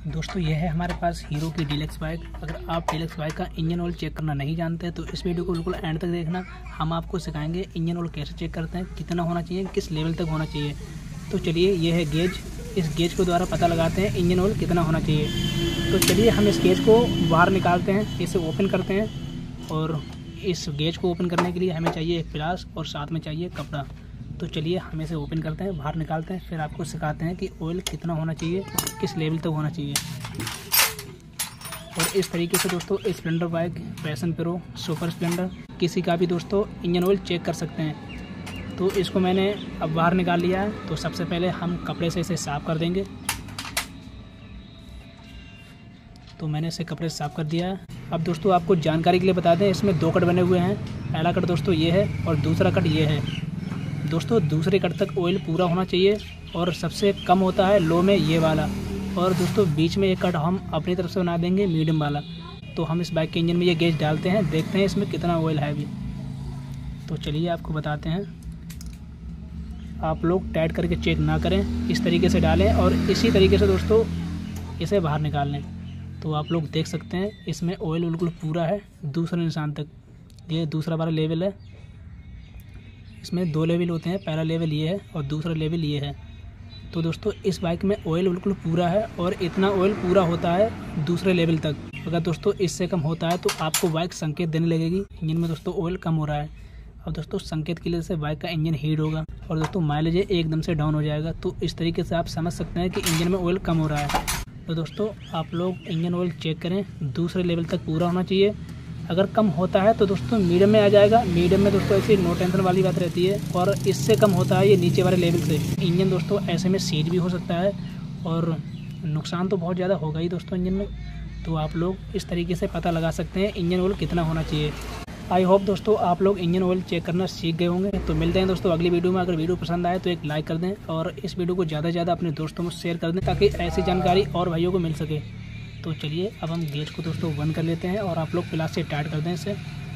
दोस्तों यह है हमारे पास हीरो की डीलक्स बाइक। अगर आप डीलक्स बाइक का इंजन ऑयल चेक करना नहीं जानते हैं तो इस वीडियो को बिल्कुल एंड तक देखना। हम आपको सिखाएंगे इंजन ऑयल कैसे चेक करते हैं, कितना होना चाहिए, किस लेवल तक होना चाहिए। तो चलिए, यह है गेज। इस गेज के द्वारा पता लगाते हैं इंजन ऑयल कितना होना चाहिए। तो चलिए हम इस गेज को बाहर निकालते हैं, इसे ओपन करते हैं। और इस गेज को ओपन करने के लिए हमें चाहिए एक प्लास और साथ में चाहिए कपड़ा। तो चलिए हम इसे ओपन करते हैं, बाहर निकालते हैं, फिर आपको सिखाते हैं कि ऑयल कितना होना चाहिए, किस लेवल तक होना चाहिए। और इस तरीके से दोस्तों Splendor bike, Passion Pro, super Splendor, किसी का भी दोस्तों इंजन ऑयल चेक कर सकते हैं। तो इसको मैंने अब बाहर निकाल लिया है। तो सबसे पहले हम कपड़े से इसे साफ़ कर देंगे। तो मैंने इसे कपड़े से साफ़ कर दिया है। अब दोस्तों आपको जानकारी के लिए बता दें, इसमें दो कट बने हुए हैं। पहला कट दोस्तों ये है और दूसरा कट ये है। दोस्तों दूसरे कट तक ऑयल पूरा होना चाहिए और सबसे कम होता है लो में ये वाला। और दोस्तों बीच में एक कट हम अपनी तरफ से बना देंगे मीडियम वाला। तो हम इस बाइक के इंजन में ये गेज डालते हैं, देखते हैं इसमें कितना ऑयल है अभी। तो चलिए आपको बताते हैं। आप लोग टाइट करके चेक ना करें, इस तरीके से डालें और इसी तरीके से दोस्तों इसे बाहर निकाल लें। तो आप लोग देख सकते हैं इसमें ऑयल बिल्कुल पूरा है दूसरे निशान तक। ये दूसरा वाला लेवल है। इसमें दो लेवल होते हैं, पहला लेवल ये है और दूसरा लेवल ये है। तो दोस्तों इस बाइक में ऑयल बिल्कुल पूरा है और इतना ऑयल पूरा होता है दूसरे लेवल तक। अगर दोस्तों इससे कम होता है तो आपको बाइक संकेत देने लगेगी इंजन में दोस्तों ऑयल कम हो रहा है। और दोस्तों संकेत की वजह से बाइक का इंजन हीट होगा और दोस्तों माइलेज एकदम से डाउन हो जाएगा। तो इस तरीके से आप समझ सकते हैं कि इंजन में ऑयल कम हो रहा है। तो दोस्तों आप लोग इंजन ऑयल चेक करें, दूसरे लेवल तक पूरा होना चाहिए। अगर कम होता है तो दोस्तों मीडियम में आ जाएगा। मीडियम में दोस्तों ऐसी नो टेंशन वाली बात रहती है। और इससे कम होता है ये नीचे वाले लेवल से। इंजन दोस्तों ऐसे में सीज भी हो सकता है और नुकसान तो बहुत ज़्यादा होगा ही दोस्तों इंजन में। तो आप लोग इस तरीके से पता लगा सकते हैं इंजन ऑयल कितना होना चाहिए। आई होप दोस्तों आप लोग इंजन ऑयल चेक करना सीख गए होंगे। तो मिलते हैं दोस्तों अगली वीडियो में। अगर वीडियो पसंद आए तो एक लाइक कर दें और इस वीडियो को ज़्यादा से ज़्यादा अपने दोस्तों में शेयर कर दें ताकि ऐसी जानकारी और भाइयों को मिल सके। तो चलिए अब हम गेज को दोस्तों बंद कर लेते हैं और आप लोग प्लास से टाइट कर दें इसे।